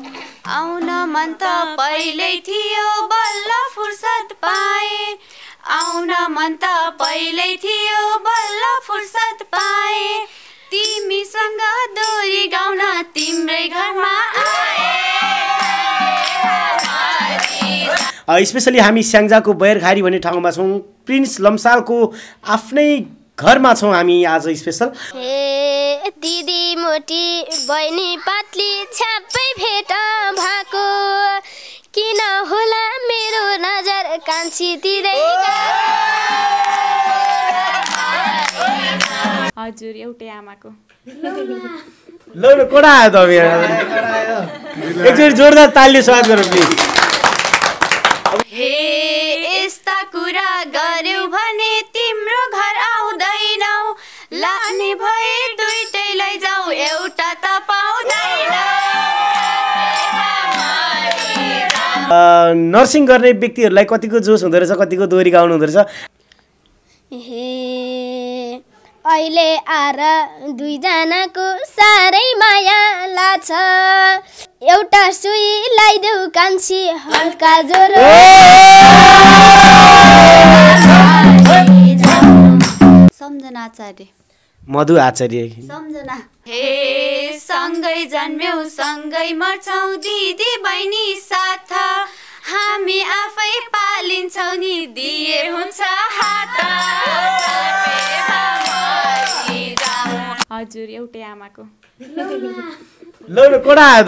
आउन मन त पहिल्यै थियो बल्ल फुर्सद पाए आउन मन त पहिल्यै थियो बल्ल फुर्सद पाए तिमीसँग दोरी गाउन तिम्रै घरमा आए स्पेशली हामी स्याङ्जाको बैरघारी भन्ने ठाउँमा छौँ प्रिन्स लम्सालको आफ्नै घरमा छौँ हामी आज स्पेशल हे दिदी मोटी बहिनी पातली छ्याप्पै भेट भएको किन होला मेरो नजर कान्छीतिरै हजुर एउटै आमाको ल कोडा आयो त एकचोटि जोरदार तालीले स्वागत गरौँ प्लिज हे यस्ता कुरा गर्यौ भने तिम्रो घर आउँदैनौ लाने भए दुईटैलाई जाऊ एउटा त पाउँदैन नर्सिङ गर्ने व्यक्तिहरूलाई कतिको जोस हुँदो रहेछ कतिको दोहोरी गाउनु हुँदो रहेछ हे अहिले आएर दुईजनाको साह्रै माया लाग्छ एउटा सुई लगाइदेऊ कान्छी हल्का ज्वरो सम्झना आचार्य मधु आचार्य सम्झना हे सँगै जन्म्यौ सँगै मर्छौ दिदी बहिनी साथ हामी आफै पालिन्छौ नि दिए हुन्छ हात हजुर एउटै आमाको ल कोडा आयो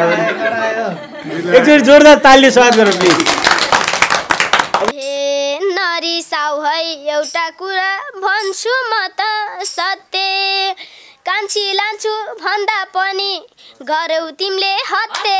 त एकचोटि जोरदार तालीले स्वागत गरौँ प्लिज हे नरिसाउ है एउटा कुरा भन्छु म त सत्य कान्छी लान्छु भन्दा पनि गरौ तिमीले हत्ते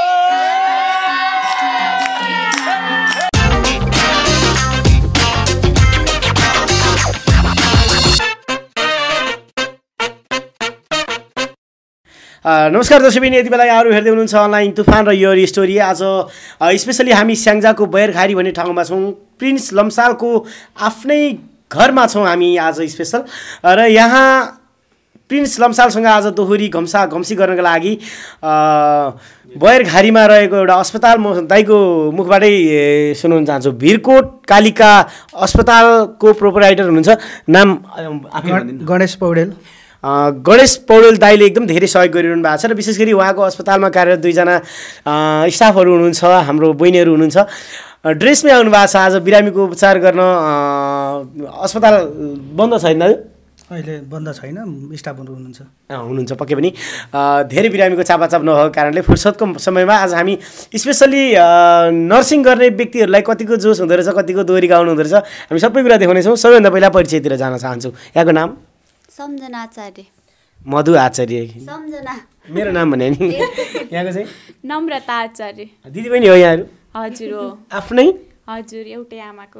नमस्कार दर्शकबिन यति बेला यहाँहरू हेर्दै हुनुहुन्छ अनलाइन तुफान र यो स्टोरी आज स्पेशली हामी स्याङ्जाको बैरघारी भन्ने ठाउँमा छौँ प्रिन्स लम्सालको आफ्नै घरमा छौँ हामी आज स्पेशल र यहाँ प्रिन्स लम्सालसँग आज दोहोरी घम्सी गर्नको लागि बैरघारीमा रहेको एउटा अस्पताल म दाइको मुखबाटै सुनाउन चाहन्छु भिरकोट कालिका अस्पतालको प्रोपराइटर हुनुहुन्छ नाम गणेश पौडेल गणेश पौडेल दाइले एकदम धेरै सहयोग गरिरहनु भएको छ र विशेष गरी उहाँको अस्पतालमा कार्यरत दुईजना स्टाफहरू हुनुहुन्छ हाम्रो बहिनीहरू हुनुहुन्छ ड्रेसमै आउनु भएको छ आज बिरामीको उपचार गर्न अस्पताल बन्द छैन अहिले बन्द छैन स्टाफहरू हुनुहुन्छ पक्कै पनि धेरै बिरामीको चापाचाप नभएको कारणले फुर्सदको समयमा आज हामी स्पेसली नर्सिङ गर्ने व्यक्तिहरूलाई कतिको जोस हुँदो रहेछ कतिको दोहोरी गाउनु हुँदो रहेछ हामी सबै कुरा देखाउनेछौँ सबैभन्दा पहिला परिचयतिर जान चाहन्छु यहाँको नाम सम्झना आचार्य मधु आचार्य सम्झना मेरो नाम भने नि यहाँको चाहिँ नम्रता आचार्य दिदी बहिनी हो यहाँहरू हजुर हो आफ्नै हजुर एउटै आमाको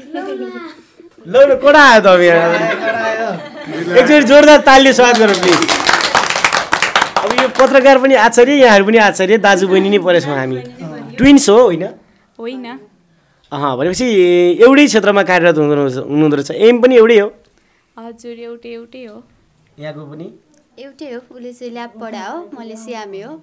ल कोडा आयो त एकचोटि जोरदार तालीले स्वागत गरौँ प्लिज अब यो पत्रकार पनि आचार्य यहाँहरू पनि आचार्य दाजु बहिनी नै परेछौँ हामी ट्विन्स हो होइन होइन भनेपछि एउटै क्षेत्रमा कार्यरत हुनुहुँदो रहेछ एम पनि एउटै हो हजुर एउटै हो यहाँको पनि एउटै हो उसले चाहिँ ल्याब पढा हो मैले सिआमे हो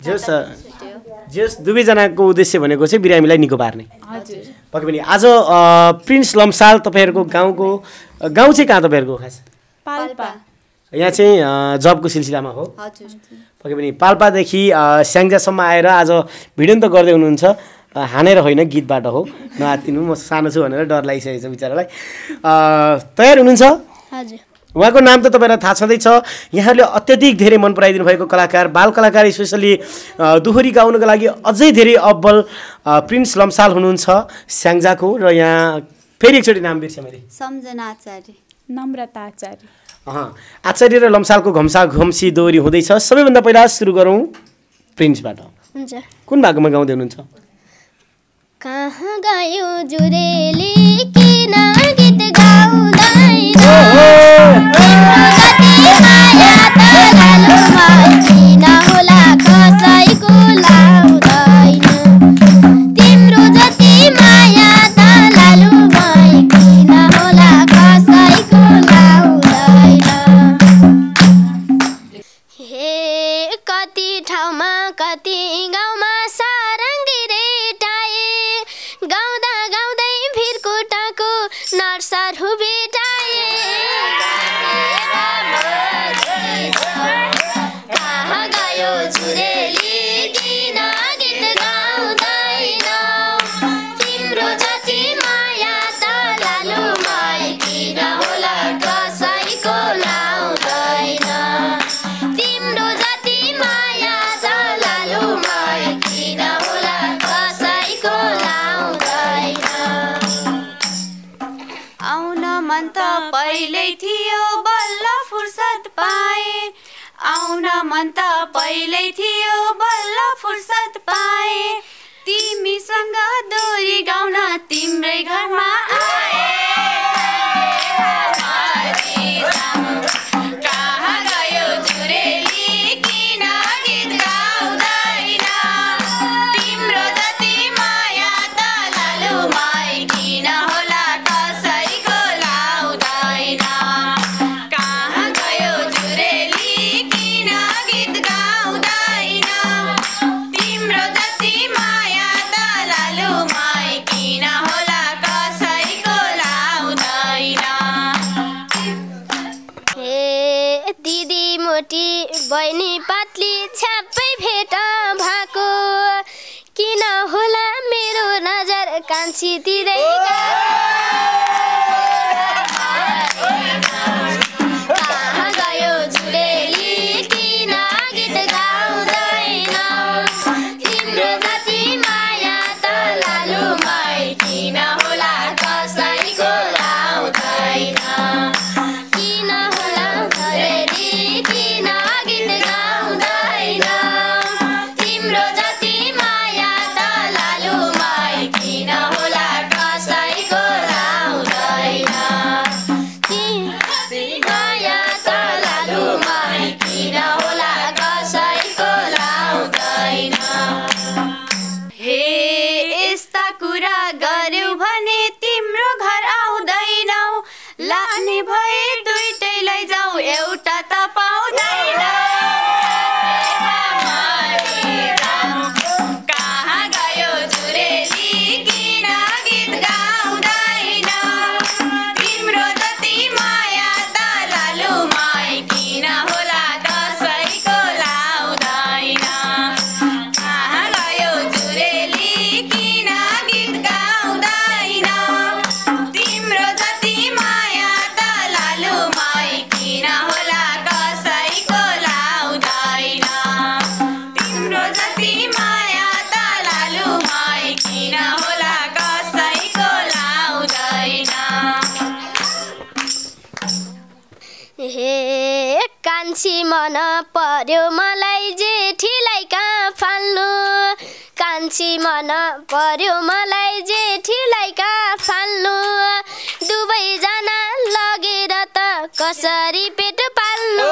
जस दुवैजनाको उद्देश्य भनेको चाहिँ बिरामीलाई निको पार्ने हजुर पक्कै पनि आज प्रिन्स लम्साल तपाईँहरूको गाउँ चाहिँ कहाँ तपाईँहरूको खास पाल्पा यहाँ चाहिँ जबको सिलसिलामा हो हजुर पक्कै पनि पाल्पादेखि स्याङ्जासम्म आएर आज भिडियो त गर्दै हुनुहुन्छ हानेर होइन गीतबाट हो नआत्तिनु म सानो छु भनेर डर लागिसकेको छ बिचरालाई तयार हुनुहुन्छ हजुर उहाँको नाम त तपाईँलाई थाहा छँदैछ यहाँहरूले अत्यधिक धेरै मन पराइदिनु भएको कलाकार बाल कलाकार स्पेसली दोहोरी गाउनको लागि अझै धेरै अब्बल प्रिन्स लम्साल हुनुहुन्छ स्याङ्जाको र यहाँ फेरि एकचोटि नाम बिर्सेँ मैले सम्झना आचार्य नम्रता आचार्य आचार्य र लम्सालको घम्सी दोहोरी हुँदैछ सबैभन्दा पहिला सुरु गरौँ प्रिन्सबाट हुन्छ कुन भागमा गाउँदै हुनुहुन्छ कहाँ गयो जुरेली किन गीत गाउँदैन माया त लालुमा किन होला कसैको लाउँदैन तिम्रो जति माया त लालुमा किन होला कसैको लाउँदैन हे कति ठाउँमा कति गाउँमा सारङ्गी रेटाए गाउँदा गाउँदै भिरकुटाको नर्सहरू भेटाए कहाँ गयो जुरेली किन गीत गाउँदैन तिम्रो जति माया त लालुमाई किन होला कसैको लाउँदैन तिम्रो जति माया त लालुमाई किन होला कसैको लाउँदैन आउन मन त पहिल्यै थियो बल्ल फुर्सद पाए आउन मन त पहिल्यै थियो बल्ल फुर्सद पाए तिमीसँग दोरी गाउन तिम्रै घरमा आए कहाँ गयो जुरेली किन गीत गाउँदैन तिम्रो जति माया त लालुमाई किन होला कसैको लाउँदैन कहाँ गयो जुरेली किन गीत गाउँदैन तिम्रो जति माया त लालुमाई किन होला कसैको लाउँदैन हे दिदी मोटी बहिनी पातली छ्याप्पै भेट भएको किन होला मेरो नजर कान्छीतिरै कहाँ गयो जुरेली किन गीत गाउँदैन तिम्रो जति माया त लालुमाई किन होला कसैको लाउँदैन किन होला जुरेली किन गीत गाउँदैन तिम्रो जति माया त लालुमाई किन होला कसैको लाउँदैन माया त लालुमाई किन होला कसैको लाउँदैन हे यस्ता कुरा गर्यौ भने तिम्रो घर आउँदैनौ लाने भए दुईटैलाई जाऊ एउटा त पाउँदैन कहाँ गयो जुरेली किन गीत गाउँदैन तिम्रो जति माया त लालुमाई किन होला कसैको लाउँदैन कहाँ गयो जुरेली किन गीत गाउँदैन तिम्रो जति माया त लालुमाई किन होला कसैको लाउँदैन तिम्रो जति माया त लालुमाई किन होला कसैको लाउँदैन हे कान्छी मन पर्यो मलाई जेठीलाई कहाँ फाल्नु कान्छी मन पर्यो मलाई जेठीलाई कहाँ फाल्नु दुवैजना लगेर त कसरी पेट पाल्नु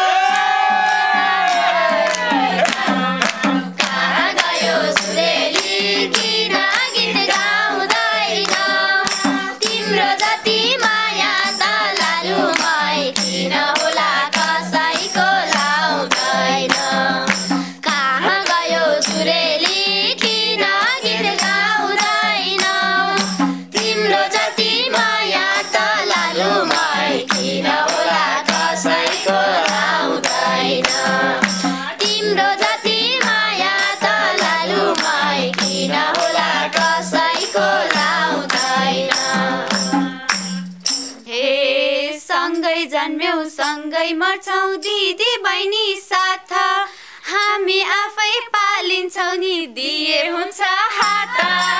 कहाँ गयो जुरेली किन गीत गाउँदैन तिम्रो जति माया त लालुमाई किन होला कसैको लाउँदैन कहाँ गयो जुरेली किन गीत गाउँदैन तिम्रो जति माया त लालुमाई किन होला कसैको लाउँदैन तिम्रो जति माया त लालुमाई किन होला कसैको लाउँदैन हे सँगै जन्म्यौ सँगै मर्छौ दिदी बहिनी साथ हामी आफै पालिन्छौ नि दिए हुन्छ हात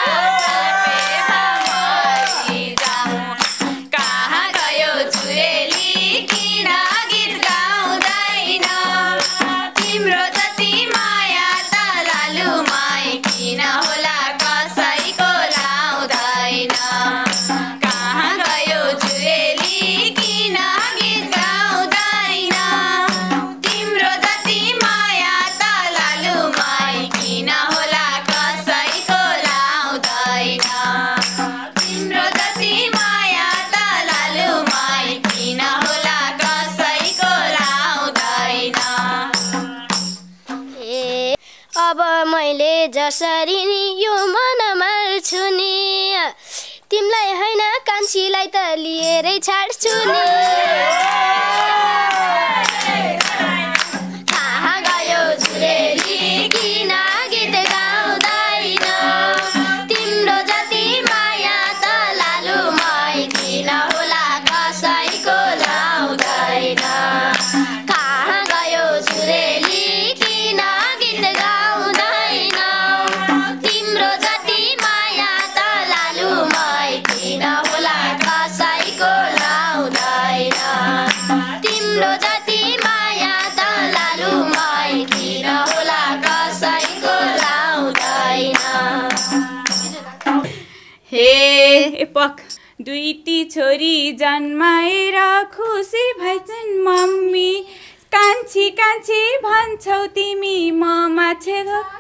कहाँ गयो जुरेली किन गीत गाउँदैन तिम्रो जति माया त लालुमाई किन होला कसैको लाउँदैन कहाँ गयो जुरेली किन गीत गाउँदैन तिम्रो जति माया त लालुमाई किन होला कसैको लाउँदैन तिम्रो जति माया त लालुमाई किन होला कसैको लाउँदैन अब मैले तिमीले जसरी नि यो मन मार्छु नि तिमीलाई हैन कान्छीलाई त लिएरै छाड्छु नि कहाँ गयो जुरेली किन गीत गाउँदैन तिम्रो जति माया त लालुमै किन होला कसैको लाउँदैन कहाँ गयो जुरेली किन गीत गाउँदैन तिम्रो जति माया त लालुमै किन होला कसैको लाउँदैन तिम्रो जति माया त लालुमै किन होला कसैको लाउँदैन हे पक दुईटी छोरी जन्माएर खुसी भइछन् मम्मी कान्छी कान्छी भन्छौ तिमी म माछे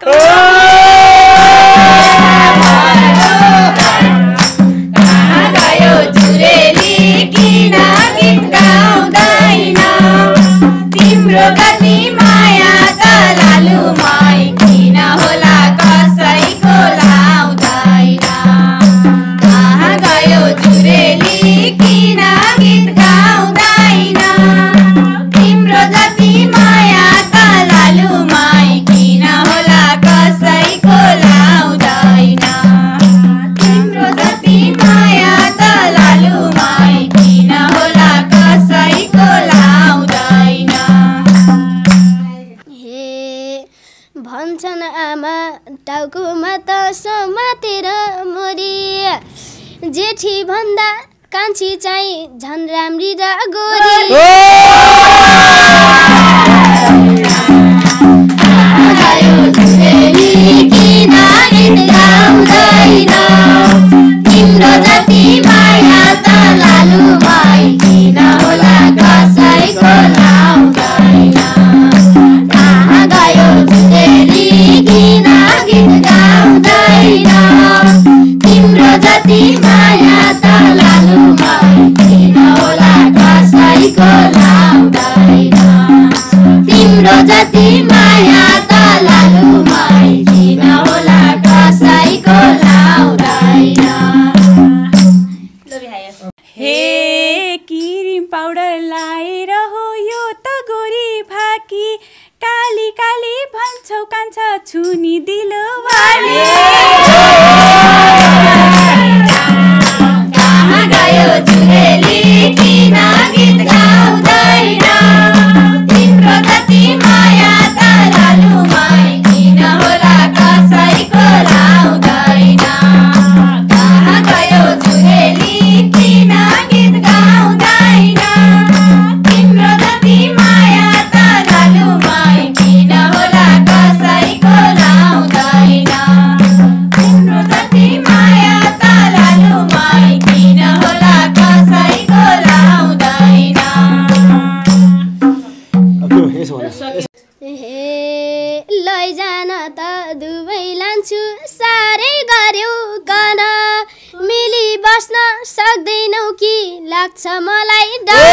कहाँ गयो जुरेली किन गीत गाउँदैन तिम्रो गति माया त लालुमै किन होला कसैको लाउँदैन कहाँ गयो जुरेली किन गीत गाउँदैन तिम्रो जति माया त लालुमै किन होला कसैको लाउँदैन तिम्रो जति माया त लालुमै किन होला कसैको लाउँदैन हे भन्छन् आमा टाउकोमा त समातेर मोरी जेठी भन्दा कान्छी चाहिँ झन् राम्री र गोरी कहाँ गयो जुरेली किन गीत गाउँदैन तिम्रो जति माया त लालुमै किन होला कसैको लाउँदैन कहाँ गयो जुरेली किन गीत गाउँदैन तिम्रो जति माया त लालुमै किन होला कसैको लाउँदैन तिम्रो जति माया त लालुमै किन होला कसैको लाउँदैन हे क्रिम पाउडर लाएर हो यो त गोरी फाकी काली काली भन्छौ कान्छा छुनी दिलवाले कहाँ गयो जुरेली किन गीत गाउँदैन तिम्रो जति माया त लालुमै किन होला कसैको लाउँदैन कहाँ गयो जुरेली किन गीत गाउँदैन तिम्रो जति माया त लालुमै किन होला कसैको लाउँदैन तिम्रो जति माया त लालुमै किन होला कसैको लाउँदैन हे लैजान त दुवै लान्छु साह्रै गर्यौ गन मिली बस्न सक्दैनौ कि लाग्छ मलाई डर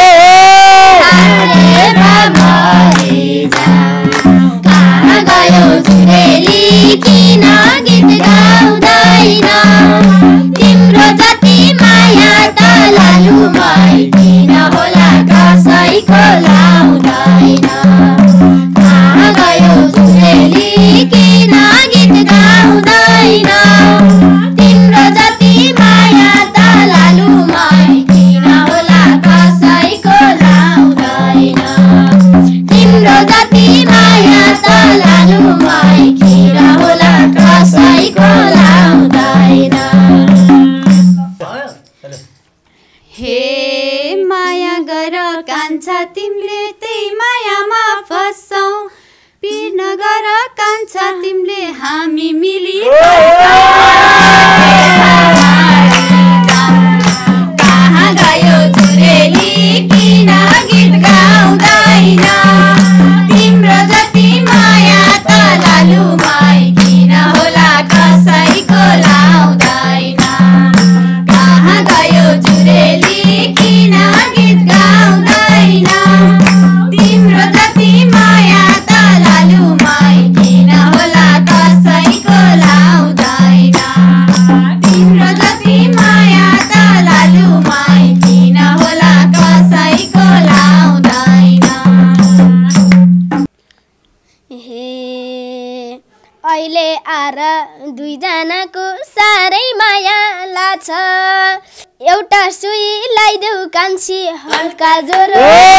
कहाँ गयो जुरेली किन गीत गाउँदैन तिम्रो जति माया त लालुमै किन होला कसैको लाउँदैन कहाँ गयो जुरेली किन गीत गाउँदैन तिम्रो जति माया त लालुमै किन होला कसैको लाउँदैन तिम्रो जति माया त लालुमै किन होला कसैको लाउँदैन हे माया गर कान्छा तिमीले त्यही मायामा फस्छौ पिर नगर कान्छा तिमीले हामी मिली कहाँ गयो जुरेली किन गीत गाउँदैन तिम्रो जति माया त लालुमै किन होला कसैको लाउँदैन कहाँ गयो जुरेली किन गीत गाउँदैन तिम्रो जति माया त लालुमै किन होला कसैको अहिले आएर दुईजनाको साह्रै माया लाग्छ एउटा सुई लगाइदेऊ कान्छी हल्का ज्वरो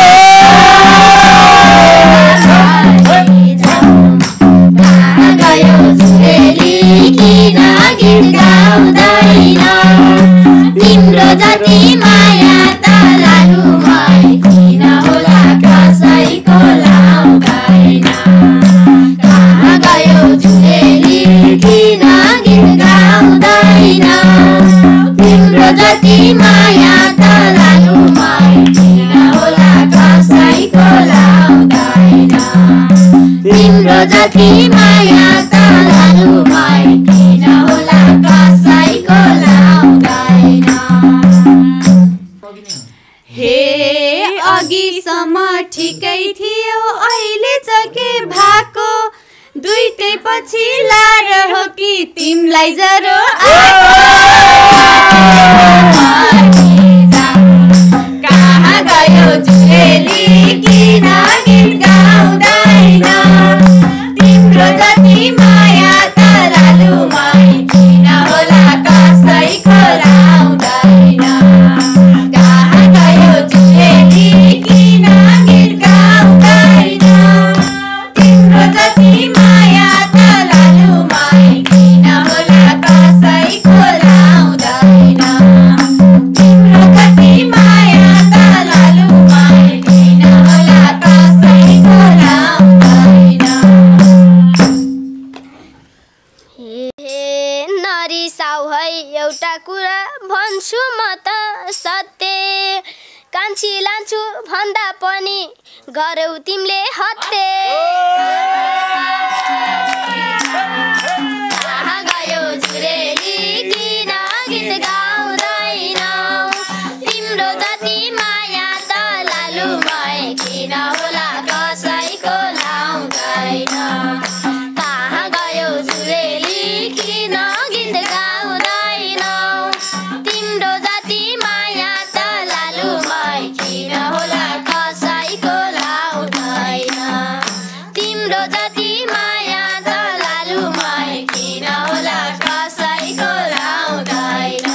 कहाँ गयो जुरेली किन गीत गाउँदैन तिम्रो जति माया त लालुमै किन होला कसैको लाउँदैन कहाँ गयो जुरेली किन गीत गाउँदैन तिम्रो जति माया त लालुमै किन होला कसैको लाउँदैन तिम्रो जति माया त लालुमै किन होला कसैको लाउँदैन हे अघिसम्म ठिकै थियो अहिले चाहिँ के भएको दुईटै पछि लार हो कि तिमीलाई जरो कहाँ गयो जुरेली किन गीत गाउँदैन तिम्रो जति माया त लालुमै किन होला कसैको लाउँदैन कहाँ गयो जुरेली किन गीत गाउँदैन तिम्रो जति माया त लालुमै किन होला कसैको लाउँदैन तिम्रो जति माया त लालुमै किन होला कसैको लाउँदैन हे नरिसाउ है एउटा कुरा भन्छु म त सत्य कान्छी लान्छु भन्दा पनि गरौ तिमीले हत्ते कहाँ गयो जुरेली किन गीत गाउँदैनौ तिम्रो जति माया त लालुमै किन होला कसैको लाउँदैन कहाँ गयो जुरेली किन गीत गाउँदैनौ तिम्रो जति माया त लालुमै किन होला कसैको लाउँदैन तिम्रो जति माया त लालुमै किन होला कसैको लाउँदैन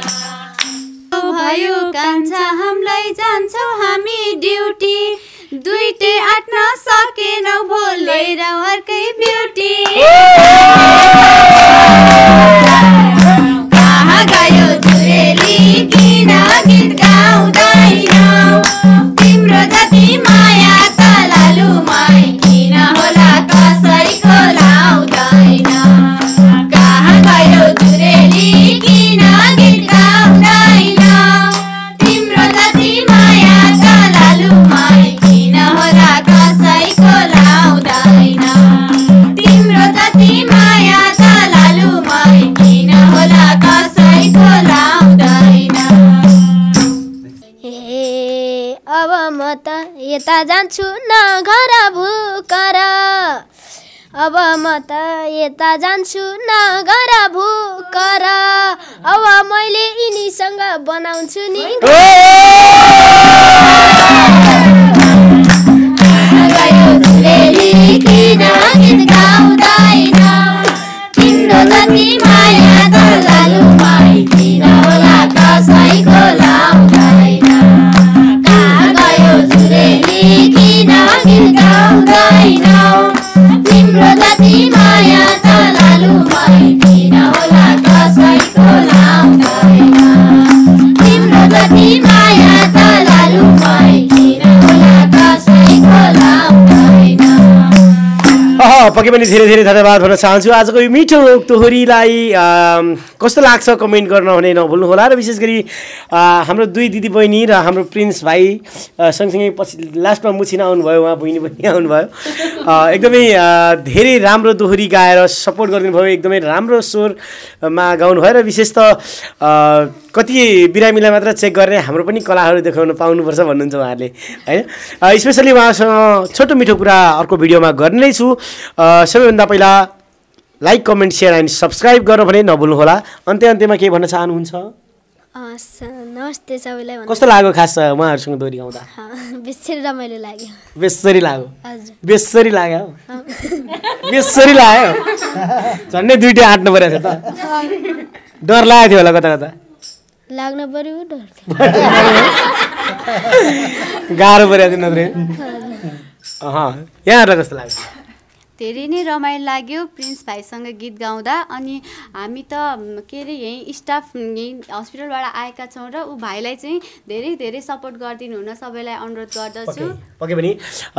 भयो कान्छा हामीलाई जान्छौ हामी ड्युटी दुईटै आट्न सकेनौ भोलेर अर्कै ब्युटी कहाँ गयो जुरेली किन गीत गाउँदैनौ तिम्रो जति माया त लालुमै किन होला कसैको लाउँदैन कहाँ गयो जुरेली किन गीत गाउँदैनौ तिम्रो जति माया त लालुमै किन होला कसैको लाउँदैन तिम्रो जति माया त लालुमै किन होला कसैको लाउँदैन हे अब म त यता जान्छु न घर भुकर अब म त यता जान्छु न घर भुकर अब मैले यिनीसँग बनाउँछु नि कहाँ गयो जुरेली किन गीत गाउँदैनौ तिम्रो जति माया त लालुमै किन होला कसैको लाउँदैन कहाँ गयो जुरेली किन गीत गाउँदैनौ तिम्रो जति माया त लालुमै किन होला कसैको लाउँदैन तिम्रो जति माया त लालुमै किन होला कसैको लाउँदैन पक्कै पनि धेरै धेरै धन्यवाद भन्न चाहन्छु आजको यो मिठो तोहोरीलाई कस्तो लाग्छ कमेन्ट गर्न हुने नभुल्नुहोला र विशेष गरी हाम्रो दुई दिदी बहिनी र हाम्रो प्रिन्स भाइ सँगसँगै पछि लास्टमा मुछिन आउनुभयो उहाँ बहिनी पनि आउनुभयो एकदमै धेरै राम्रो दोहोरी गाएर सपोर्ट गरिदिनु भयो एकदमै राम्रो स्वरमा गाउनुभयो र विशेष त कति बिरामीलाई मात्र चेक गरेर हाम्रो पनि कलाहरू देखाउन पाउनुपर्छ भन्नुहुन्छ उहाँहरूले होइन स्पेसली उहाँसँग छोटो मिठो कुरा अर्को भिडियोमा गर्ने नै छु सबैभन्दा पहिला like comment share and subscribe गर्न भने नभुल्नुहोला अन्त्यमा केही भन्न चाहनुहुन्छ नमस्ते सबैलाई कस्तो लाग्यो खास उहाँहरूसँग दोहोरी गाउँदा बेसरी रमाइलो लाग्यो बेसरी लाग्यो हजुर बेसरी लाग्यो बेसरी लाग्यो झन्डै दुईटै आँट्नु परेको छ त डर लागेको थियो होला कता कता लाग्न पर्यो डर गाह्रो परेको थियो नत्र यहाँहरूलाई कस्तो लाग्यो धेरै नै रमाइलो लाग्यो प्रिन्स भाइसँग गीत गाउँदा अनि हामी त के अरे यहीँ स्टाफ यहीँ हस्पिटलबाट आएका छौँ र ऊ भाइलाई चाहिँ धेरै धेरै सपोर्ट गरिदिनु हुन सबैलाई अनुरोध गर्दछु पक्कै पनि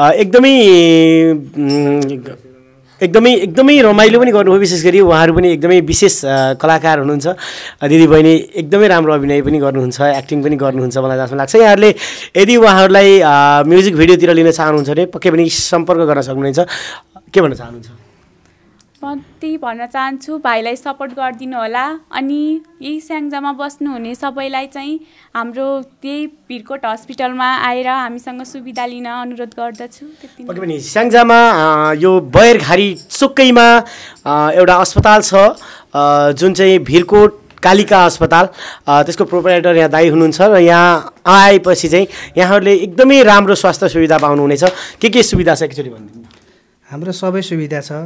एकदमै रमाइलो पनि गर्नुभयो विशेष गरी उहाँहरू पनि एकदमै विशेष कलाकार हुनुहुन्छ दिदीबहिनी एकदमै राम्रो अभिनय पनि गर्नुहुन्छ एक्टिङ पनि गर्नुहुन्छ मलाई जस्तो लाग्छ यहाँहरूले यदि उहाँहरूलाई म्युजिक भिडियोतिर लिन चाहनुहुन्छ भने पक्कै पनि सम्पर्क गर्न सक्नुहुनेछ के भन्न चाहनुहुन्छ म त्यही भन्न चाहन्छु भाइलाई सपोर्ट गरिदिनु होला अनि यही स्याङ्जामा बस्नुहुने सबैलाई चाहिँ हाम्रो त्यही भिरकोट हस्पिटलमा आएर हामीसँग सुविधा लिन अनुरोध गर्दछु पक्कै पनि स्याङ्जामा यो बयरघारी चुक्कैमा एउटा अस्पताल छ जुन चाहिँ भिरकोट कालिका अस्पताल त्यसको प्रोप्राइटर यहाँ दाई हुनुहुन्छ र यहाँ आएपछि चाहिँ यहाँहरूले एकदमै राम्रो स्वास्थ्य सुविधा पाउनुहुनेछ के सुविधा छ एकचोटि भनिदिनु हाम्रो सबै सुविधा छ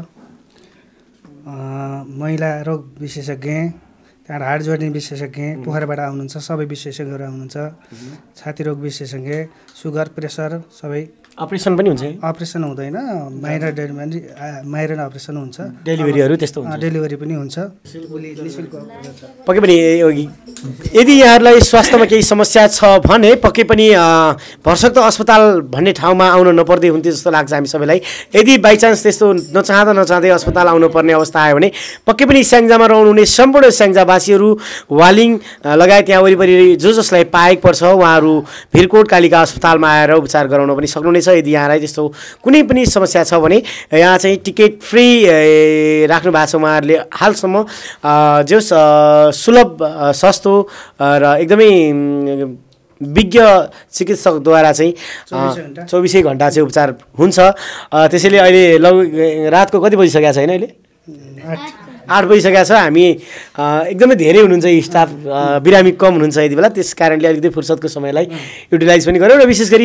महिला रोग विशेषज्ञ त्यहाँबाट हार्ट जोड्ने विशेषज्ञ पोखराबाट आउनुहुन्छ सबै विशेषज्ञहरू आउनुहुन्छ छाती रोग विशेषज्ञ सुगर प्रेसर सबै अपरेसन पनि हुन्छ अपरेसन हुँदैन माइनर अपरेसन हुन्छ डेलिभरीहरू त्यस्तो हुन्छ डेलिभरी पनि हुन्छ पक्कै पनि यदि यहाँहरूलाई स्वास्थ्यमा केही समस्या छ भने पक्कै पनि भरसक्दो अस्पताल भन्ने ठाउँमा आउन नपर्दै हुन्थ्यो जस्तो लाग्छ हामी सबैलाई यदि बाइचान्स त्यस्तो नचाहँदै अस्पताल आउनुपर्ने अवस्था आयो भने पक्कै पनि स्याङ्जामा रहनुहुने सम्पूर्ण स्याङ्जावासीहरू वालिङ लगायत यहाँ वरिपरि जसलाई पाएको पर्छ उहाँहरू भिरकोट कालिका अस्पतालमा आएर उपचार गराउन पनि सक्नुहुनेछ यदि यहाँलाई त्यस्तो कुनै पनि समस्या छ भने यहाँ चाहिँ टिकट फ्री राख्नु भएको छ उहाँहरूले हालसम्म जो सुलभ सस्तो र एकदमै विज्ञ चिकित्सकद्वारा चाहिँ 24 घण्टा चाहिँ उपचार हुन्छ त्यसैले अहिले रातको कति बजिसकेको छ होइन अहिले 8 बजिसकेको छ हामी एकदमै धेरै हुनुहुन्छ स्टाफ बिरामी कम हुनुहुन्छ यति बेला त्यस कारणले अलिकति फुर्सदको समयलाई युटिलाइज पनि गऱ्यौँ र विशेष गरी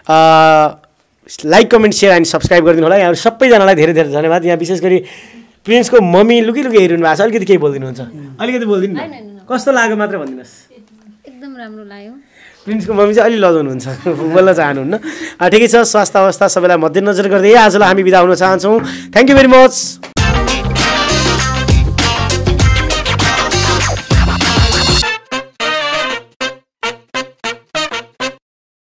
like comment share and subscribe गरिदिनु होला यहाँहरू सबैजनालाई धेरै धेरै धन्यवाद यहाँ विशेष गरी प्रिन्सको मम्मी लुकी हेरिनु भएको छ अलिकति केही बोलिदिनुहुन्छ अलिकति बोलिदिनु कस्तो लाग्यो मात्र भनिदिनुहोस् एकदम राम्रो लाग्यो प्रिन्सको मम्मी चाहिँ अलि लजाउनुहुन्छ बोल्न चाहनुहुन्न ठिकै छ स्वास्थ्य अवस्था सबैलाई मध्यनजर गर्दै आजलाई हामी बिदा हुन चाहन्छौँ थ्याङ्क यू भेरी मच